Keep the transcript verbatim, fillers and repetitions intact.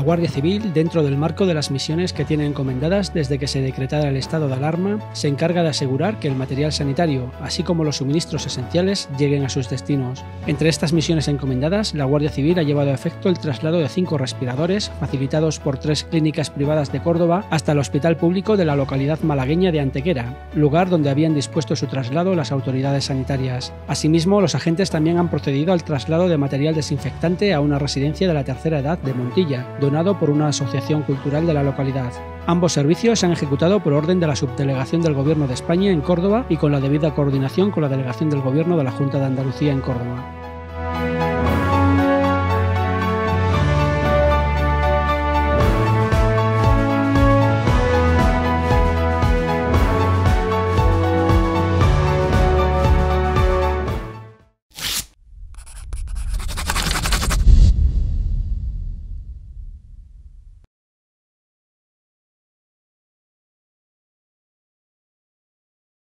Guardia Civil, dentro del marco de las misiones que tiene encomendadas desde que se decretara el estado de alarma, se encarga de asegurar que el material sanitario, así como los suministros esenciales, lleguen a sus destinos. Entre estas misiones encomendadas, la Guardia Civil ha llevado a efecto el traslado de cinco respiradores, facilitados por tres clínicas privadas de Córdoba, hasta el hospital público de la localidad malagueña de Antequera, lugar donde habían dispuesto su traslado las autoridades sanitarias. Asimismo, los agentes también han procedido al traslado de material desinfectante a una residencia de la tercera edad de Montilla, donado por una asociación cultural de la localidad. Ambos servicios se han ejecutado por orden de la Subdelegación del Gobierno de España en Córdoba y con la debida coordinación con la Delegación del Gobierno de la Junta de Andalucía en Córdoba.